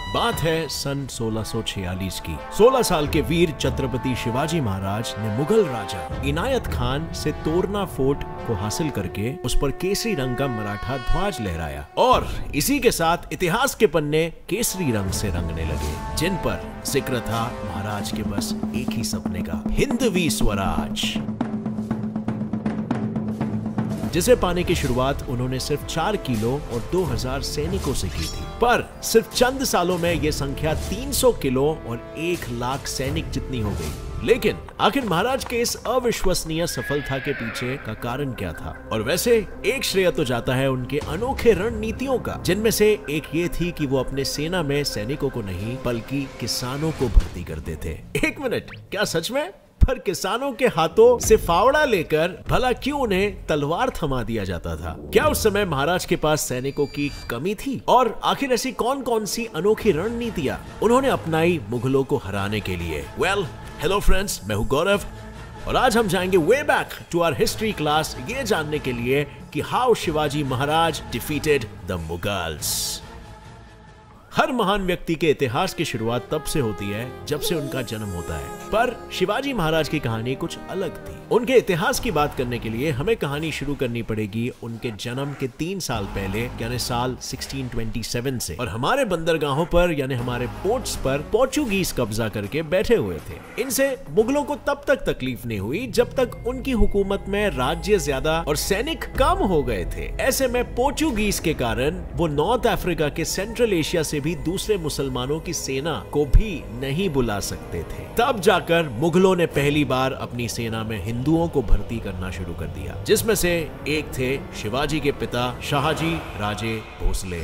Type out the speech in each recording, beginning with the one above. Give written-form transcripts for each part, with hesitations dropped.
बात है सन 1646 की। 16 साल के वीर छत्रपति शिवाजी महाराज ने मुगल राजा इनायत खान से तोरना फोर्ट को हासिल करके उस पर केसरी रंग का मराठा ध्वज लहराया और इसी के साथ इतिहास के पन्ने केसरी रंग से रंगने लगे, जिन पर जिक्र था महाराज के बस एक ही सपने का, हिंदवी स्वराज, जिसे पाने की शुरुआत उन्होंने सिर्फ 4 किलो और 2000 सैनिकों से की थी। पर सिर्फ चंद सालों में यह संख्या 300 किलो और 1 लाख सैनिक जितनी हो गई। लेकिन आखिर महाराज के इस अविश्वसनीय सफलता के पीछे का कारण क्या था? और वैसे एक श्रेय तो जाता है उनके अनोखे रणनीतियों का, जिनमें से एक ये थी कि वो अपने सेना में सैनिकों को नहीं बल्कि किसानों को भर्ती करते थे। एक मिनट, क्या सच में? पर किसानों के हाथों से फावड़ा लेकर भला क्यों उन्हें तलवार थमा दिया जाता था? क्या उस समय महाराज के पास सैनिकों की कमी थी? और आखिर ऐसी कौन कौन सी अनोखी रणनीतियां उन्होंने अपनाई मुगलों को हराने के लिए? वेल, हेलो फ्रेंड्स, मैं हूं गौरव और आज हम जाएंगे way back to our history class ये जानने के लिए कि how Shivaji Maharaj defeated the Mughals. हर महान व्यक्ति के इतिहास की शुरुआत तब से होती है जब से उनका जन्म होता है, पर शिवाजी महाराज की कहानी कुछ अलग थी। उनके इतिहास की बात करने के लिए हमें कहानी शुरू करनी पड़ेगी उनके जन्म के 3 साल पहले, यानी साल 1627 से। और हमारे बंदरगाहों पर यानी हमारे पोर्ट्स पर पोर्चुगीज कब्जा करके बैठे हुए थे। इनसे मुगलों को तब तक तकलीफ नहीं हुई जब तक उनकी हुकूमत में राज्य ज्यादा और सैनिक कम हो गए थे। ऐसे में पोर्चुगीज के कारण वो नॉर्थ अफ्रीका के सेंट्रल एशिया से भी दूसरे मुसलमानों की सेना को भी नहीं बुला सकते थे। तब जाकर मुगलों ने पहली बार अपनी सेना में हिंदुओं को भर्ती करना शुरू कर दिया, जिसमें से एक थे शिवाजी के पिता शाहजी राजे भोसले,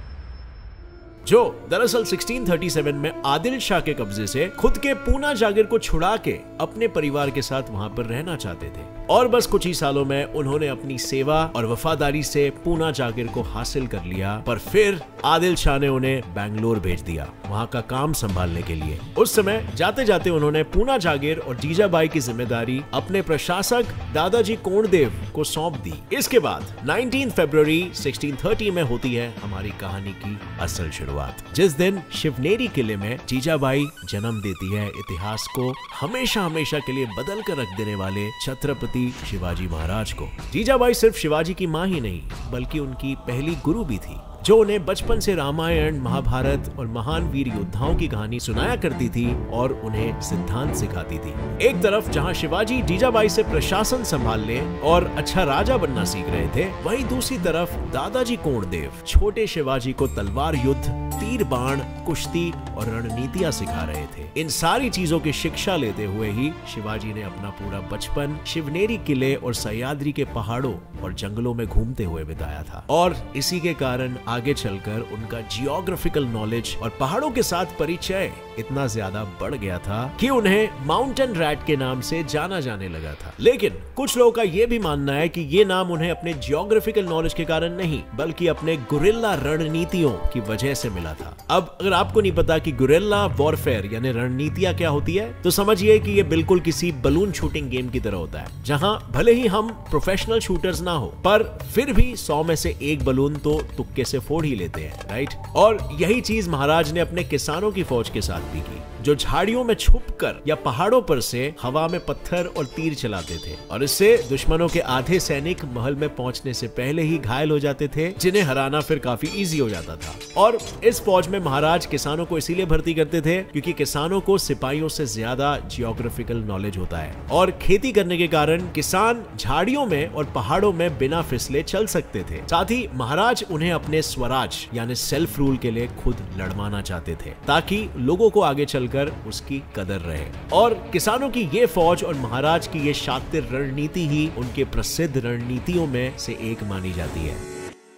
जो दरअसल 1637 में आदिल शाह के कब्जे से खुद के पूना जागीर को छुड़ा के अपने परिवार के साथ वहां पर रहना चाहते थे। और बस कुछ ही सालों में उन्होंने अपनी सेवा और वफादारी से पूना जागीर को हासिल कर लिया। पर फिर आदिल शाह ने उन्हें बेंगलोर भेज दिया वहां का काम संभालने के लिए। उस समय जाते जाते उन्होंने पूना जागीर और जीजाबाई की जिम्मेदारी अपने प्रशासक दादाजी कोंडदेव को सौंप दी। इसके बाद 19 फरवरी 1630 में होती है हमारी कहानी की असल शुरुआत, जिस दिन शिवनेरी किले में जीजाबाई जन्म देती है इतिहास को हमेशा हमेशा के लिए बदल कर रख देने वाले छत्रपति शिवाजी महाराज को। जीजाबाई सिर्फ शिवाजी की मां ही नहीं बल्कि उनकी पहली गुरु भी थी, जो उन्हें बचपन से रामायण, महाभारत और महान वीर योद्धाओं की कहानी सुनाया करती थी और उन्हें सिद्धांत सिखाती थी। एक तरफ जहां शिवाजी जीजाबाई से प्रशासन संभालने और अच्छा राजा बनना सीख रहे थे, वहीं दूसरी तरफ दादाजी कोंडदेव छोटे शिवाजी को तलवार युद्ध, तीर बाण, कुश्ती और रणनीतियां सिखा रहे थे। इन सारी चीजों की शिक्षा लेते हुए ही शिवाजी ने अपना पूरा बचपन शिवनेरी किले और सह्याद्री के पहाड़ों और जंगलों में घूमते हुए बिताया था। और इसी के कारण आगे चलकर उनका जियोग्राफिकल नॉलेज और पहाड़ों के साथ परिचय इतना ज्यादा बढ़ गया था कि उन्हें माउंटेन रैट के नाम से जाना जाने लगा था। लेकिन कुछ लोगों का यह भी मानना है कि ये नाम उन्हें अपने जियोग्राफिकल नॉलेज के कारण नहीं बल्कि अपने गुरिल्ला रणनीतियों की वजह से मिला था। अब अगर आपको नहीं पता कि गुरिल्ला वॉरफेयर यानी रणनीतियां क्या होती है, तो समझिए कि ये बिल्कुल किसी बलून शूटिंग गेम की तरह होता है, जहां भले ही हम प्रोफेशनल शूटर्स ना हो पर फिर भी 100 में से एक बलून तो तुक्के से फोड़ ही लेते हैं, राइट? और यही चीज महाराज ने अपने किसानों की फौज के साथ भी की, जो झाड़ियों में छुपकर या पहाड़ों पर से हवा में पत्थर और तीर चलाते थे। और इससे दुश्मनों के आधे सैनिक महल में पहुंचने से पहले ही घायल हो जाते थे, जिन्हें हराना फिर काफी इजी हो जाता था। और इस फौज में महाराज किसानों को इसीलिए भर्ती करते थे क्योंकि किसानों को सिपाहियों से ज्यादा जियोग्राफिकल नॉलेज होता है और खेती करने के कारण किसान झाड़ियों में और पहाड़ों में बिना फिसले चल सकते थे। साथ ही महाराज उन्हें अपने स्वराज यानी सेल्फ रूल के लिए खुद लड़वाना चाहते थे ताकि लोगों को आगे चलकर उसकी कदर रहे। और किसानों की ये फौज और महाराज की ये शातिर रणनीति ही उनके प्रसिद्ध रणनीतियों में से एक मानी जाती है।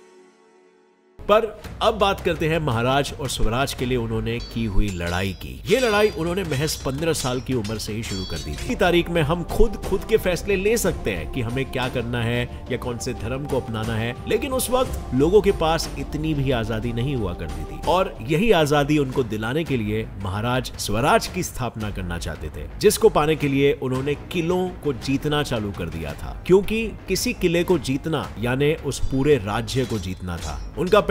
पर अब बात करते हैं महाराज और स्वराज के लिए उन्होंने की हुई लड़ाई की। ये लड़ाई उन्होंने महज 15 साल की उम्र से ही शुरू कर दी थी। तारीख में हम खुद के फैसले ले सकते हैं कि हमें क्या करना है या कौन से धर्म को अपनाना है, लेकिन उस वक्त लोगों के पास इतनी भी आजादी नहीं हुआ करती थी और यही आजादी उनको दिलाने के लिए महाराज स्वराज की स्थापना करना चाहते थे, जिसको पाने के लिए उन्होंने किलों को जीतना चालू कर दिया था, क्योंकि किसी किले को जीतना यानी उस पूरे राज्य को जीतना था। उनका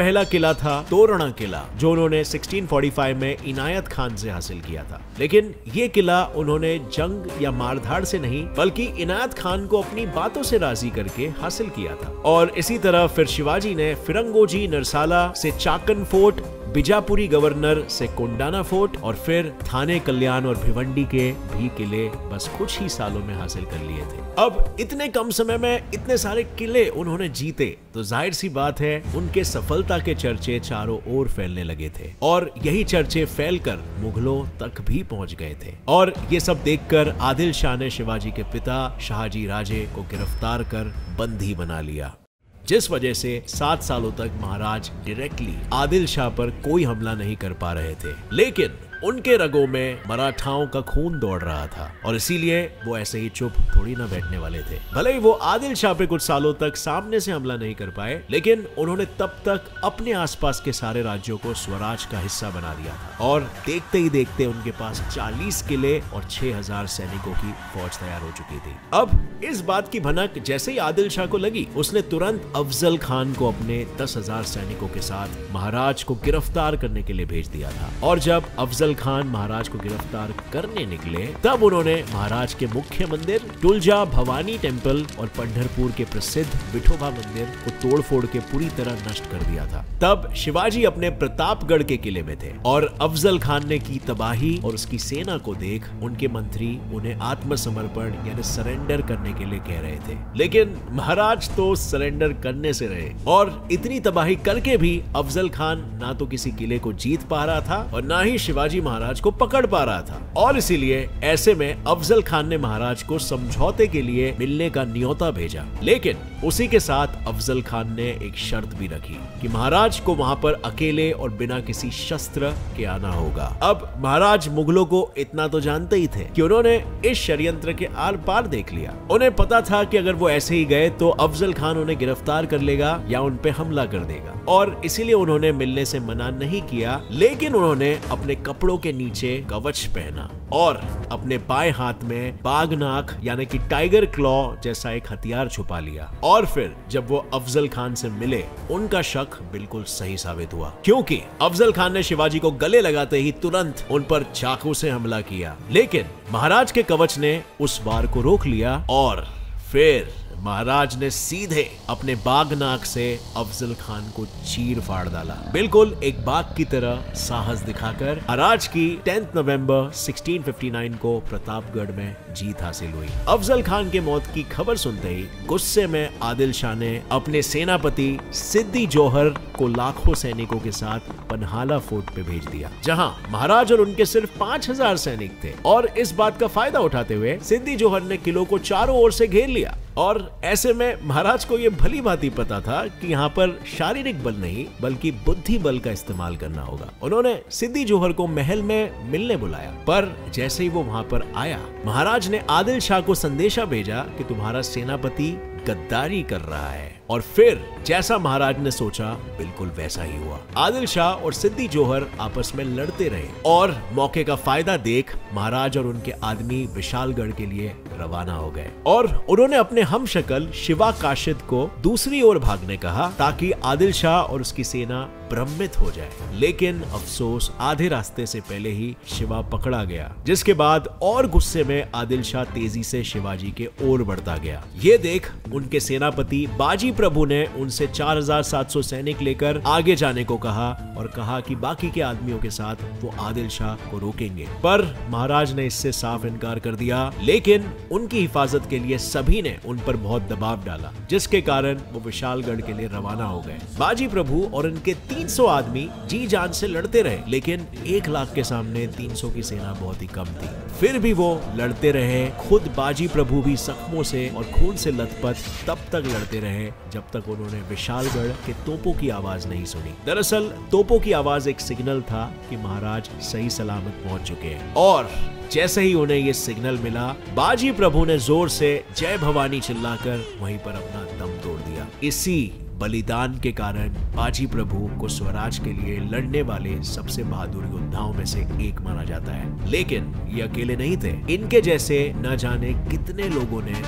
पहला किला था तोरणा किला, जो उन्होंने 1645 में इनायत खान से हासिल किया था। लेकिन ये किला उन्होंने जंग या मारधाड़ से नहीं बल्कि इनायत खान को अपनी बातों से राजी करके हासिल किया था। और इसी तरह फिर शिवाजी ने फिरंगोजी नरसाला से चाकन फोर्ट, बीजापुरी गवर्नर से कोंडाना फोर्ट और फिर थाने कल्याण और भिवंडी के भी किले बस कुछ ही सालों में हासिल कर लिए थे। अब इतने कम समय में इतने सारे किले उन्होंने जीते तो जाहिर सी बात है उनके सफलता के चर्चे चारों ओर फैलने लगे थे और यही चर्चे फैलकर मुगलों तक भी पहुंच गए थे। और ये सब देखकर आदिल शाह ने शिवाजी के पिता शाहजी राजे को गिरफ्तार कर बंदी बना लिया, जिस वजह से 7 सालों तक महाराज डायरेक्टली आदिल शाह पर कोई हमला नहीं कर पा रहे थे। लेकिन उनके रगों में मराठाओं का खून दौड़ रहा था और इसीलिए वो ऐसे ही चुप थोड़ी ना बैठने वाले थे। भले ही वो आदिल शाह पे कुछ सालों तक सामने से हमला नहीं कर पाए, लेकिन उन्होंने तब तक अपने आसपास के सारे राज्यों को स्वराज का हिस्सा बना दिया था और देखते ही देखते उनके पास 40 किले और 6000 सैनिकों की फौज तैयार हो चुकी थी। अब इस बात की भनक जैसे ही आदिल शाह को लगी, उसने तुरंत अफजल खान को अपने 10,000 सैनिकों के साथ महाराज को गिरफ्तार करने के लिए भेज दिया था। और जब अफजल खान महाराज को गिरफ्तार करने निकले, तब उन्होंने महाराज के मुख्य मंदिर तुलजा भवानी टेम्पल और पंढरपुर के प्रसिद्ध विठोबा मंदिर को तोड़फोड़ के पूरी तरह नष्ट कर दिया था। तब शिवाजी अपने प्रतापगढ़ के किले में थे और अफजल खान ने की तबाही और उसकी सेना को देख उनके मंत्री उन्हें आत्मसमर्पण यानी सरेंडर करने के लिए कह रहे थे। लेकिन महाराज तो सरेंडर करने से रहे और इतनी तबाही करके भी अफजल खान ना तो किसी किले को जीत पा रहा था और ना ही शिवाजी महाराज को पकड़ पा रहा था। और इसीलिए ऐसे में अफजल खान ने महाराज को समझौते के लिए मिलने का न्योता भेजा। लेकिन उसी के साथ अफजल खान ने एक शर्त भी रखी कि महाराज को वहां पर अकेले और बिना किसी शस्त्र के आना होगा। अब महाराज मुगलों को इतना तो जानते ही थे कि उन्होंने इस षड्यंत्र के आर पार देख लिया। उन्हें पता था कि अगर वो ऐसे ही गए तो अफजल खान उन्हें गिरफ्तार कर लेगा या उन पे हमला कर देगा, और इसीलिए उन्होंने मिलने से मना नहीं किया। लेकिन उन्होंने अपने कपड़ों के नीचे कवच पहना और अपने बाएं हाथ में बाघनाक यानी कि टाइगर क्लॉ जैसा एक हथियार छुपा लिया। और फिर जब वो अफजल खान से मिले, उनका शक बिल्कुल सही साबित हुआ, क्योंकि अफजल खान ने शिवाजी को गले लगाते ही तुरंत उन पर चाकू से हमला किया। लेकिन महाराज के कवच ने उस वार को रोक लिया और फिर महाराज ने सीधे अपने बाघनाक से अफजल खान को चीर फाड़ डाला, बिल्कुल एक बाघ की तरह साहस दिखाकर। महाराज की 10 नवंबर 1659 को प्रतापगढ़ में जीत हासिल हुई। अफजल खान के मौत की खबर सुनते ही गुस्से में आदिल शाह ने अपने सेनापति सिद्दी जोहर को लाखों सैनिकों के साथ पन्हाला फोर्ट पे भेज दिया, जहां महाराज और उनके सिर्फ 5000 सैनिक थे। और इस बात का फायदा उठाते हुए सिद्दी जोहर ने किलों को चारों ओर से घेर लिया। और ऐसे में महाराज को यह भली भांति पता था कि यहाँ पर शारीरिक बल नहीं बल्कि बुद्धि बल का इस्तेमाल करना होगा। उन्होंने सिद्दी जोहर को महल में मिलने बुलाया, पर जैसे ही वो वहां पर आया, महाराज ने आदिल शाह को संदेशा भेजा कि तुम्हारा सेनापति गद्दारी कर रहा है। और फिर जैसा महाराज ने सोचा बिल्कुल वैसा ही हुआ। आदिल शाह और सिद्दी जोहर आपस में लड़ते रहे और मौके का फायदा देख महाराज और उनके आदमी विशालगढ़ के लिए रवाना हो गए और उन्होंने अपने हमशक्ल शिवा काशिद को दूसरी ओर भागने कहा ताकि आदिल शाह और उसकी सेना भ्रमित हो जाए। लेकिन अफसोस आधे रास्ते से पहले ही शिवा पकड़ा गया, जिसके बाद और गुस्से में आदिल शाह तेजी से शिवाजी के ओर बढ़ता गया। ये देख उनके सेनापति बाजी प्रभु ने उनसे 4700 सैनिक लेकर आगे जाने को कहा और कहा कि बाकी के आदमियों के साथ वो आदिल शाह को रोकेंगे, पर महाराज ने इससे साफ इनकार कर दिया। लेकिन उनकी हिफाजत के लिए सभी ने उन पर बहुत दबाव डाला, जिसके कारण वो विशालगढ़ के लिए रवाना हो गए। बाजी प्रभु और उनके 300 आदमी जी जान से लड़ते रहे, लेकिन 1 लाख के सामने 300 की सेना बहुत ही कम थी। फिर भी वो लड़ते रहे। खुद बाजी प्रभु भी जख्मों से और खून से लथपथ तब तक लड़ते रहे जब तक उन्होंने विशालगढ़ के तोपों की आवाज नहीं सुनी। दरअसल तोपों की आवाज एक सिग्नल था कि महाराज सही सलामत पहुंच चुके हैं। और जैसे ही उन्हें ये सिग्नल मिला, बाजी प्रभु ने जोर से जय भवानी चिल्लाकर वहीं पर अपना दम तोड़ दिया। इसी बलिदान के कारण बाजी प्रभु को स्वराज के लिए लड़ने वाले सबसे बहादुर योद्धाओं में से एक माना जाता है। लेकिन ये अकेले नहीं थे, इनके जैसे न जाने कितने लोगों ने अपने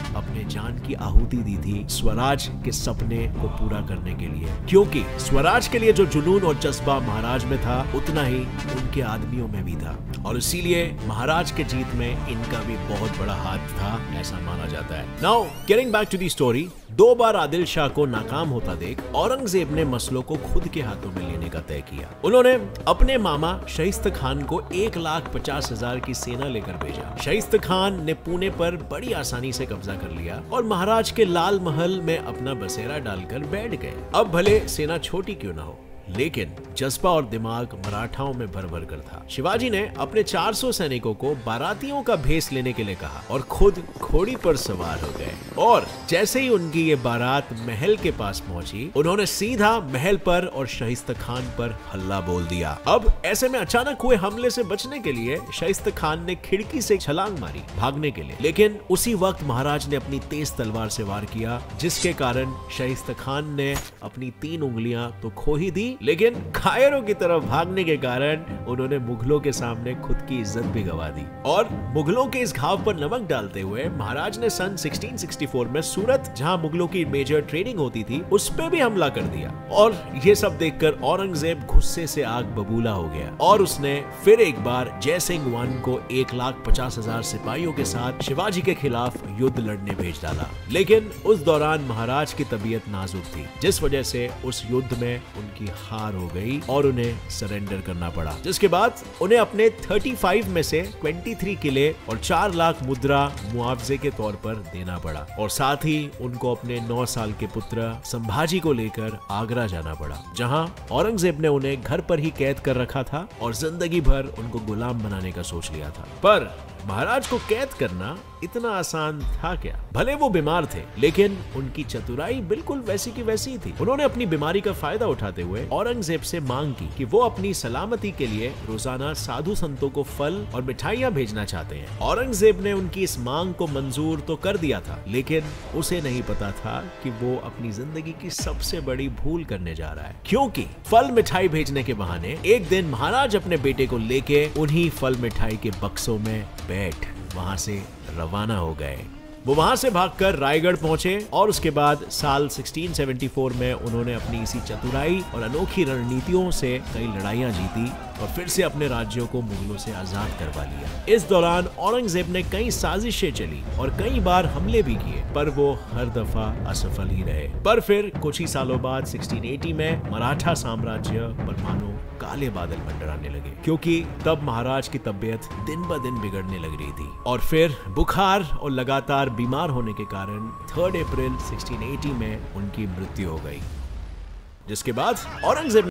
जान की आहुति दी थी स्वराज के सपने को पूरा करने के लिए, क्योंकि स्वराज के लिए जो जुनून और जज्बा महाराज में था उतना ही उनके आदमियों में भी था, और इसीलिए महाराज के जीत में इनका भी बहुत बड़ा हाथ था, ऐसा माना जाता है। Now getting back to the story, 2 बार आदिल शाह को नाकाम होता देख औरंगजेब ने मसलों को खुद के हाथों में लेने का तय किया। उन्होंने अपने मामा शाइस्ता खान को 1,50,000 की सेना लेकर भेजा। शाइस्ता खान ने पुणे पर बड़ी आसानी से कब्जा कर लिया और महाराज के लाल महल में अपना बसेरा डालकर बैठ गए। अब भले सेना छोटी क्यों ना हो, लेकिन जज्बा और दिमाग मराठाओं में भर भर कर था। शिवाजी ने अपने 400 सैनिकों को बारातियों का भेष लेने के लिए कहा और खुद घोड़ी पर सवार हो गए। और जैसे ही उनकी ये बारात महल के पास पहुंची, उन्होंने सीधा महल पर और शाइस्ता खान पर हल्ला बोल दिया। अब ऐसे में अचानक हुए हमले से बचने के लिए शाइस्ता खान ने खिड़की से छलांग मारी भागने के लिए, लेकिन उसी वक्त महाराज ने अपनी तेज तलवार से वार किया, जिसके कारण शाइस्ता खान ने अपनी 3 उंगलियां तो खो ही दी, लेकिन कायरों की तरफ भागने के कारण उन्होंने मुगलों के सामने खुद की इज्जत भी गंवा दी। और मुगलों के इस घाव पर नमक डालते हुए महाराज ने सन 1664 में सूरत, जहां मुगलों की मेजर ट्रेडिंग होती थी, उस पे भी हमला कर दिया। और ये सब देखकर औरंगजेब गुस्से से आग बबूला हो गया और उसने फिर एक बार जयसिंह वन को 1,50,000 सिपाहियों के साथ शिवाजी के खिलाफ युद्ध लड़ने भेज डाला। लेकिन उस दौरान महाराज की तबीयत नाजुक थी, जिस वजह से उस युद्ध में उनकी हार हो गई और उन्हें सरेंडर करना पड़ा, जिसके बाद उन्हें अपने 35 में से 23 किले और 4 लाख मुद्रा मुआवजे के तौर पर देना पड़ा, और साथ ही उनको अपने 9 साल के पुत्र संभाजी को लेकर आगरा जाना पड़ा, जहां औरंगजेब ने उन्हें घर पर ही कैद कर रखा था और जिंदगी भर उनको गुलाम बनाने का सोच लिया था। पर महाराज को कैद करना इतना आसान था क्या? भले वो बीमार थे, लेकिन उनकी चतुराई बिल्कुल वैसी की वैसी थी। उन्होंने अपनी बीमारी का फायदा उठाते हुए औरंगजेब से मांग की कि वो अपनी सलामती के लिए रोजाना साधु संतों को फल और मिठाइयां भेजना चाहते हैं। औरंगजेब ने उनकी इस मांग को मंजूर तो कर दिया था, लेकिन उसे नहीं पता था कि वो अपनी जिंदगी की सबसे बड़ी भूल करने जा रहा है, क्योंकि फल मिठाई भेजने के बहाने एक दिन महाराज अपने बेटे को लेके उन्हीं फल मिठाई के बक्सों में बैठ वहां से रवाना हो गए। वो वहां से भागकर रायगढ़ पहुंचे और उसके बाद साल 1674 में उन्होंने अपनी इसी चतुराई और अनोखी रणनीतियों से कई लड़ाइयां जीती और फिर से अपने राज्यों को मुगलों से आजाद करवा लिया। इस दौरान औरंगजेब ने कई साजिशें चली और कई बार हमले भी किए, पर वो हर दफा असफल ही रहे। पर फिर कुछ ही सालों बाद 1680 में मराठा साम्राज्य पर मानो काले बादल मंडराने लगे, क्योंकि तब महाराज की तबीयत दिन ब दिन बिगड़ने लग रही थी और फिर बुखार और लगातार बीमार होने के कारण 3 अप्रैल 1680 में उनकी मृत्यु हो गई, जिसके बाद औरंगजेब